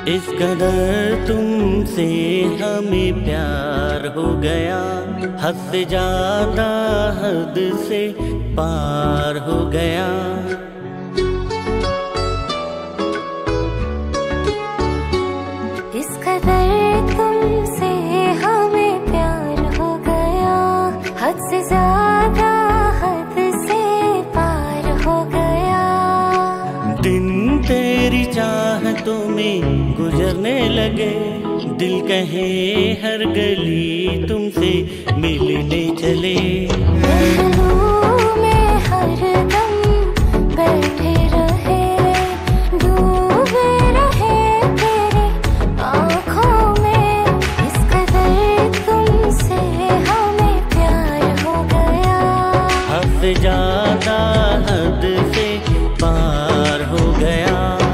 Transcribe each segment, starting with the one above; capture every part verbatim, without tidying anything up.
इस कदर तुमसे हमें प्यार हो गया, हद से ज्यादा हद से पार हो गया। इस कदर तुमसे हमें प्यार हो गया, हद से ज्यादा हद से पार हो गया। दिन तेरी चाहतों में गुजरने लगे, दिल कहे हर गली तुमसे मिलने चले। महलों में हर दम बैठे रहे, डूबे रहे तेरी आँखों में। इस कदर तुमसे हमें प्यार हो गया, हद से ज्यादा हद से पार हो गया।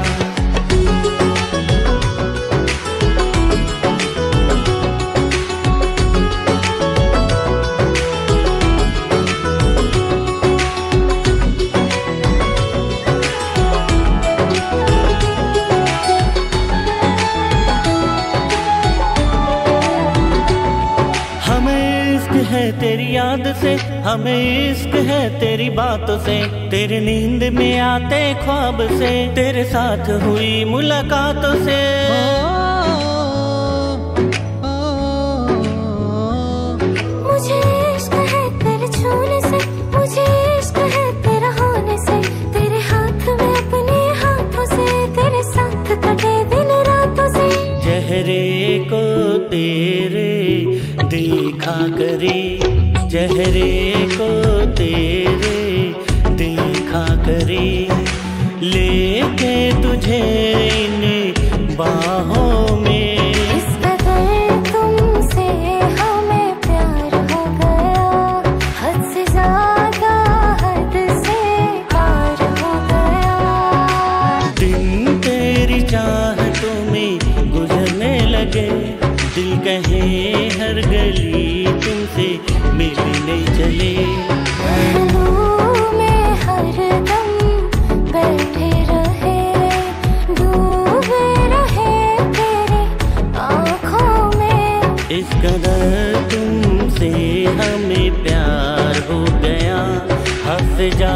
है तेरी याद से, हमें इश्क है तेरी बातों से, तेरी नींद में आते ख्वाब से, तेरे साथ हुई मुलाकातों से। मुझे इश्क है तेरे छूने से, मुझे इश्क है तेरा होने से, तेरे हाथ में अपने हाथों से, तेरे साथ कटे दिन रातों से। चेहरे को तेरे देखा करे, चेहरे को तेरे देखा करे, लेके तुझे इन बाहों में। इस कदर तुमसे हमें प्यार हो गया, हद से ज्यादा हद से पार हो गया। दिन तेरी चाहतों में गुजरने लगे, दिल कहे हर गली तुमसे मिलने चले। महलों में हर दम बैठे रहे, डूबे रहे तेरी आँखों में। इस कदर तुमसे हमें प्यार हो गया, हद से ज्यादा